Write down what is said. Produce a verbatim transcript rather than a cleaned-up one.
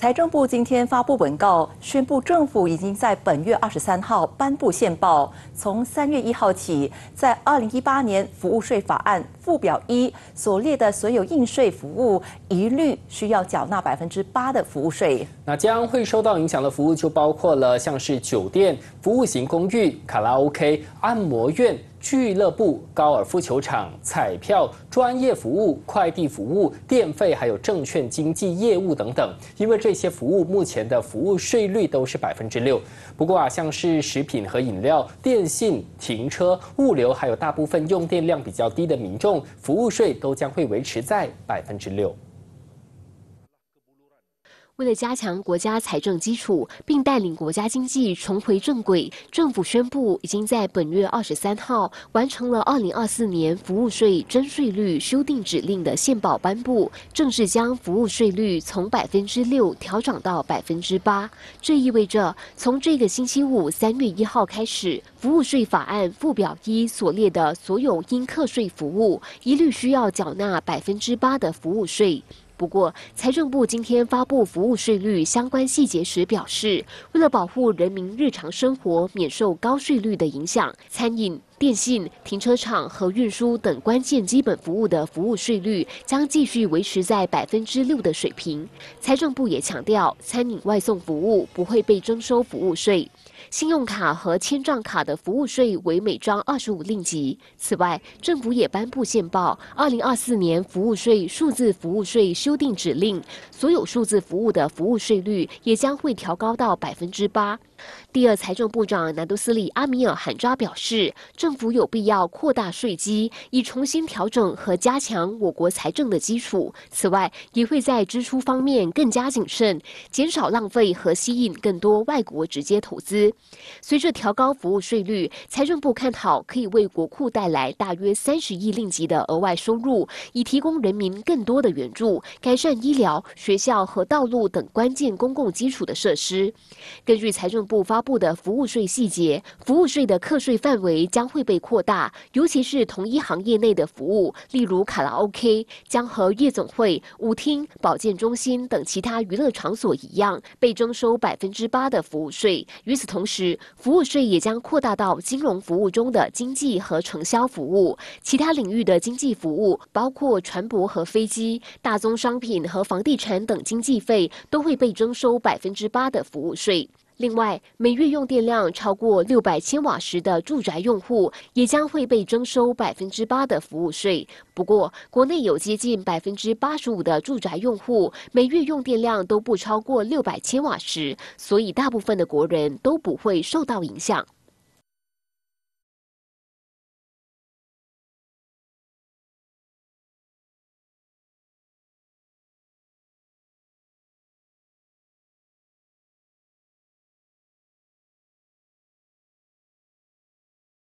财政部今天发布文告，宣布政府已经在本月二十三号颁布宪报，从三月一号起，在二零一八年服务税法案附表一所列的所有应税服务，一律需要缴纳百分之八的服务税。 那将会受到影响的服务就包括了像是酒店、服务型公寓、卡拉 OK、按摩院、俱乐部、高尔夫球场、彩票、专业服务、快递服务、电费，还有证券经纪业务等等。因为这些服务目前的服务税率都是百分之六。不过啊，像是食品和饮料、电信、停车、物流，还有大部分用电量比较低的民众，服务税都将会维持在百分之六。 为了加强国家财政基础，并带领国家经济重回正轨，政府宣布已经在本月二十三号完成了二零二四年服务税征税率修订指令的宪报颁布，正式将服务税率从百分之六调整到百分之八。这意味着从这个星期五三月一号开始，服务税法案附表一所列的所有应课税服务，一律需要缴纳百分之八的服务税。不过，财政部今天发布服务税率相关细节时表示，为了保护人民日常生活免受高税率的影响，餐饮、电信、停车场和运输等关键基本服务的服务税率将继续维持在百分之六的水平。财政部也强调，餐饮外送服务不会被征收服务税。信用卡和签账卡的服务税为每张二十五令吉。此外，政府也颁布宪报《二零二四年服务税数字服务税修订指令》，所有数字服务的服务税率也将会调高到百分之八。第二财政部长南都斯里阿米尔罕扎表示，政府有必要扩大税基，以重新调整和加强我国财政的基础。此外，也会在支出方面更加谨慎，减少浪费和吸引更多外国直接投资。随着调高服务税率，财政部看好可以为国库带来大约三十亿令吉的额外收入，以提供人民更多的援助，改善医疗、学校和道路等关键公共基础的设施。根据财政部发布的服务税细节，服务税的课税范围将会被扩大，尤其是同一行业内的服务，例如卡拉 OK， 将和夜总会、舞厅、保健中心等其他娱乐场所一样，被征收百分之八的服务税。与此同时，服务税也将扩大到金融服务中的经济和承销服务，其他领域的经济服务，包括船舶和飞机、大宗商品和房地产等经济费，都会被征收百分之八的服务税。另外，每月用电量超过六百千瓦时的住宅用户也将会被征收百分之八的服务税。不过，国内有接近百分之八十五的住宅用户每月用电量都不超过六百千瓦时，所以大部分的国人都不会受到影响。